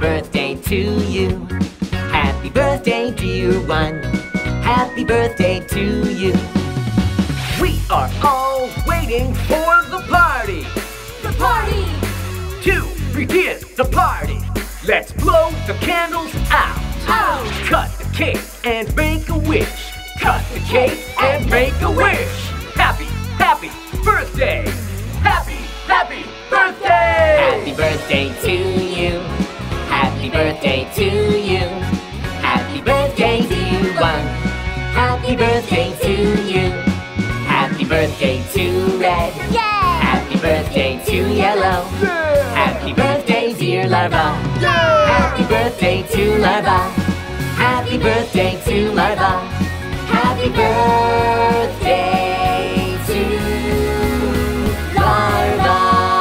birthday to you. Happy birthday, dear one. Happy birthday to you. We are all waiting for the party. The party! To begin the party, let's blow the candles out. Out! Cut the cake and make a wish. Cut the cake and make a wish. Happy, happy birthday. Happy, happy birthday. Happy birthday to you. Happy birthday to you. Happy birthday, dear one. Happy birthday to you. Happy birthday to red. Yeah! Happy birthday to yellow. Yeah! Happy birthday, dear larva. Yeah! Happy birthday to larva. Happy birthday to larva. Happy birthday to larva.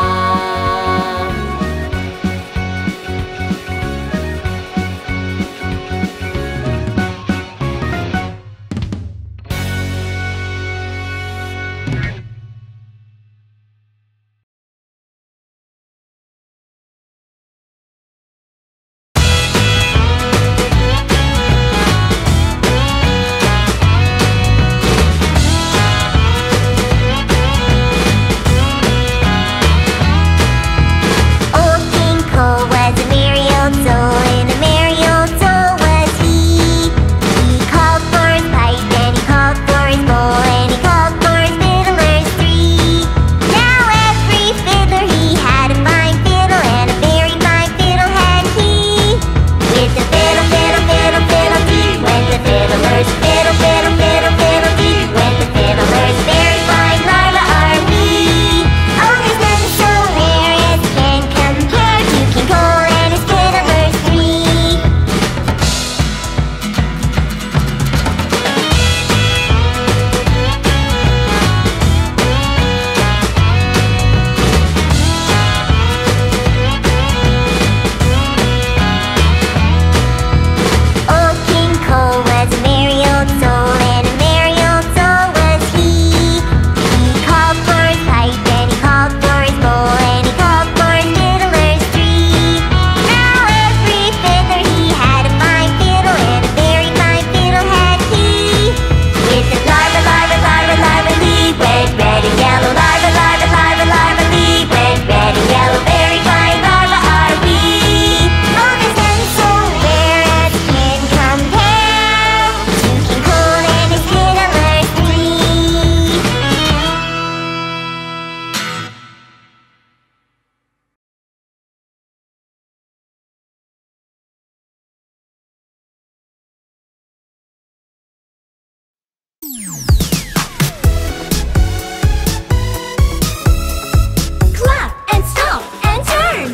Clap and stomp and turn.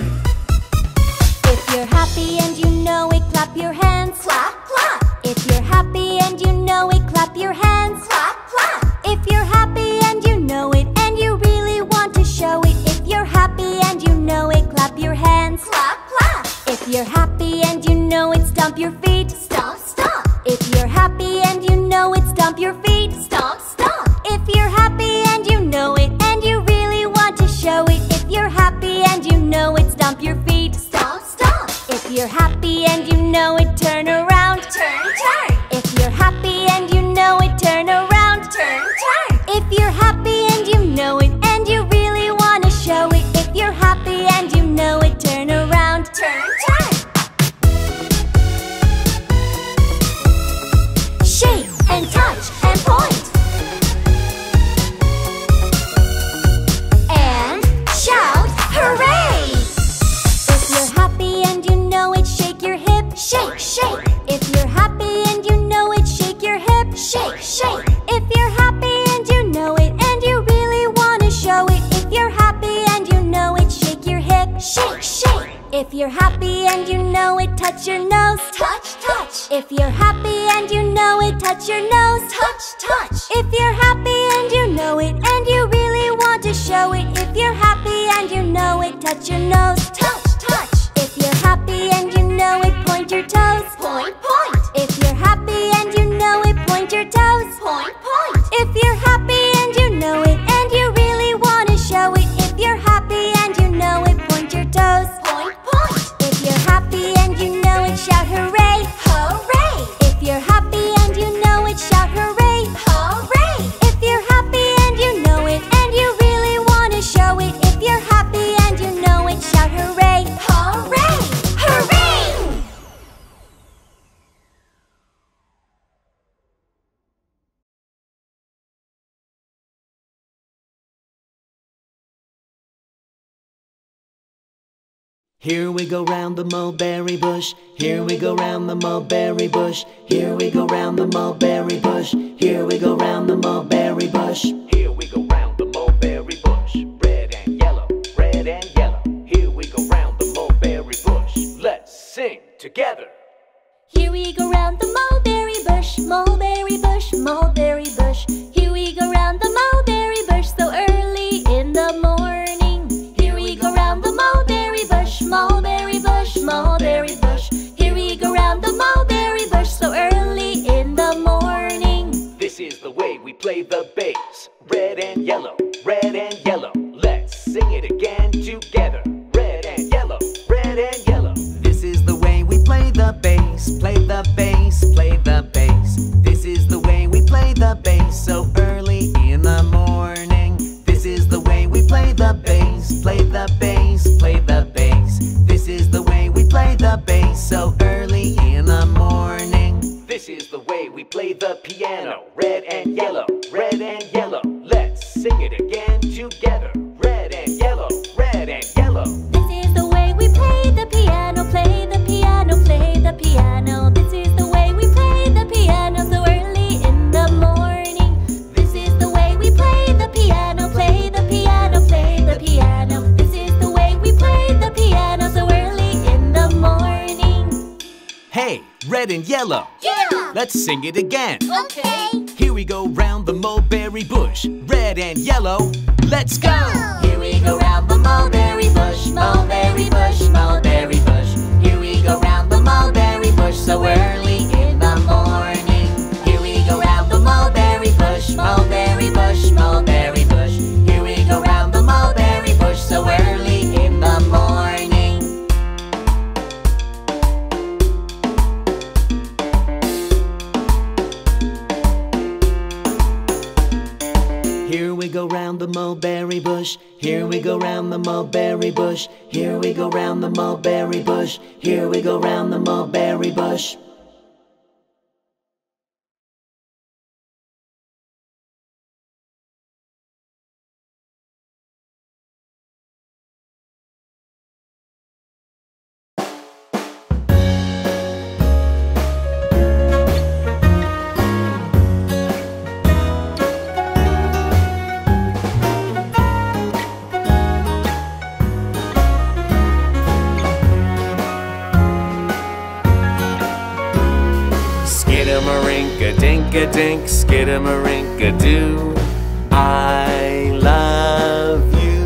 If you're happy and you know it, clap your hands. Clap, clap. If you're happy and you know it, clap your hands. Clap, clap. If you're happy and you know it and you really want to show it, if you're happy and you know it, clap your hands. Clap, clap. If you're happy and you know it, stomp your feet. Stomp, stomp. If you're happy and you know it, stomp your feet. Stomp, stomp. If you're happy and you know it and you really want to show it, if you're happy and you know it, stomp your feet. Stomp, stomp. If you're happy and you know it, turn around. Turn, turn. If you're happy and you know it, turn around. Turn, turn. If you're happy and you know it and you really want to show it, if you're happy and you know it, turn around. Turn, turn. Shake and touch and point. And shout, hooray! If you're happy and you know it, shake your hip. Shake, shake. If you're happy and you know it, shake your hip. Shake, shake. If you're happy and you know it and you really want to show it, if you're happy and you know it, shake your hip. Shake, shake. If you're happy and you know it, touch your nose. Touch, touch. If you're happy and you know it, touch your nose. Touch, touch. If you're happy and you know it and you really want to show it, if you're happy and you know it, touch your nose. Touch, touch. If you're happy and you know it, point your toes. Point, point. If you're happy and you know it, point your toes. Point, point. If you're happy and you know it and you really want to show it, if you're happy and you know it, point your toes. Point, point. If you're happy and it, shout hooray! Hooray! If you're happy and you know it, shout hooray! Hooray! If you're happy and you know it, and you really want to show it, if you're happy and you know it, shout hooray! Hooray! Hooray! Here we go round the mulberry bush. Here we go round the mulberry bush. Here we go round the mulberry bush. Here we go round the mulberry bush. Here we go round the mulberry bush. Red and yellow, red and yellow. Here we go round the mulberry bush. Let's sing together. Here we go round the mulberry bush, mulberry bush, mulberry bush. Here we go round the mulberry bush so early in the morning. Here we go round the mulberry bush, mulberry bush, mulberry bush. Here we go round the mulberry bush so early in the morning. This is the way we play the bass. Red and yellow, red and yellow. Let's sing it again together. Red and yellow, red and yellow. This is the way we play the bass. Play the bass, play the bass. This is the way we play the bass so early in the morning. This is the way we play the bass. Play the bass, play the bass. This is the way we play the bass so early in the morning. This is the way we play the piano. Red and yellow, red and yellow. Let's sing it again together. Red and yellow, red and yellow. This is the way we play the piano, play the piano, play the piano. This is the way we play the piano so early in the morning. This is the way we play the piano, play the piano, play the piano. This is the way we play the piano so early in the morning. Hey, red and yellow. Yeah! Let's sing it again. Okay. Here we go round the mulberry bush. Red and yellow. Let's go! Here we go round the mulberry bush, mulberry bush, mulberry bush. Here we go round the mulberry bush so early in the morning. Here we go round the mulberry bush, mulberry bush, mulberry bush. Here we go round the mulberry bush so early in the morning. Here we go round the mulberry bush. Here we go round the mulberry bush. Here we go round the mulberry bush. Here we go round the mulberry bush. Skidamarinka-dink, skidamarinka-doo. I love you.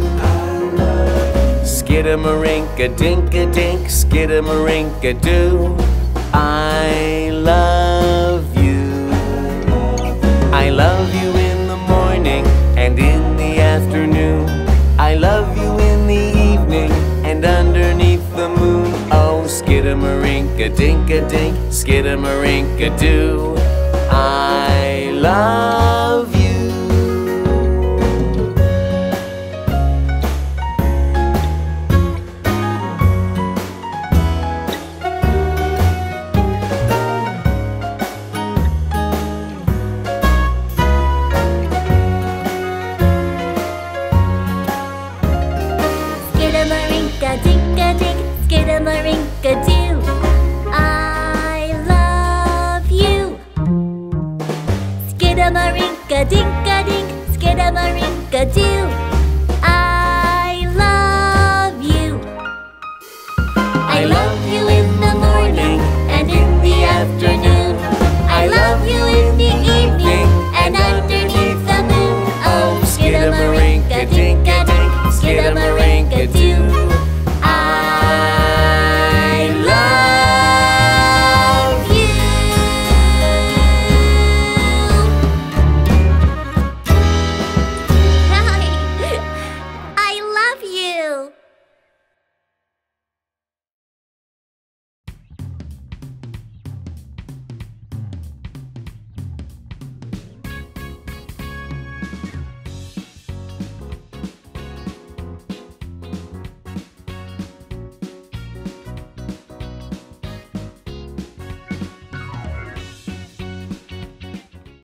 Skidamarinka-dink-a-dink, skidamarinka-doo. I love you. I love you in the morning and in the afternoon. I love you in the evening and underneath the moon. Oh, skidamarinka-dink-a-dink, skidamarinka-doo. I love you. Skidamarinka-dink-a-dink, skidamarinka-doo. I love you. Skidamarinka-dink-a-dink, skidamarinka-doo.